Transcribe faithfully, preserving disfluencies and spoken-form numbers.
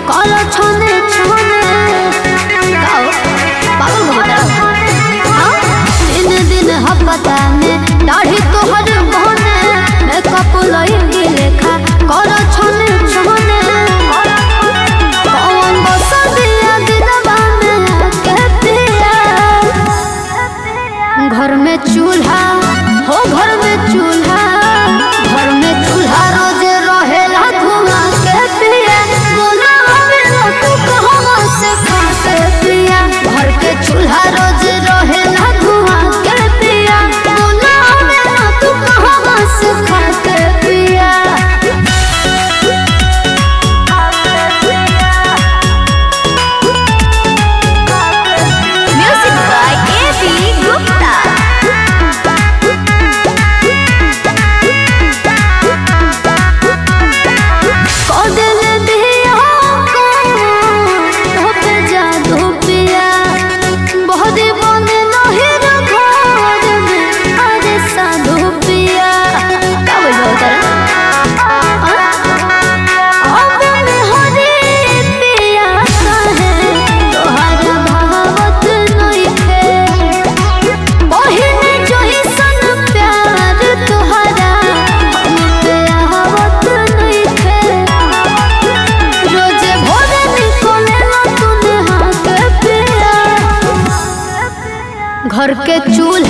काला छने छने गाओ पागल हो गया हां दिन दिन हपता में दाढ़ी तो हर बहने मेकअप लई लेखा काला छने छने कौन बसा दिया दिलवा में के पिया घर में चूल्हा हो घर में चूल्हा घर में चूल्हा रोज रहेला धुआं के पिया बोला मेरा तू कहां से खा के पिया घर के चूल्हा रोज रहेला धुआं के पिया बोला मेरा तू कहां से खा के पिया म्यूजिक बाय एबी गुप्ता घर के चूल्हा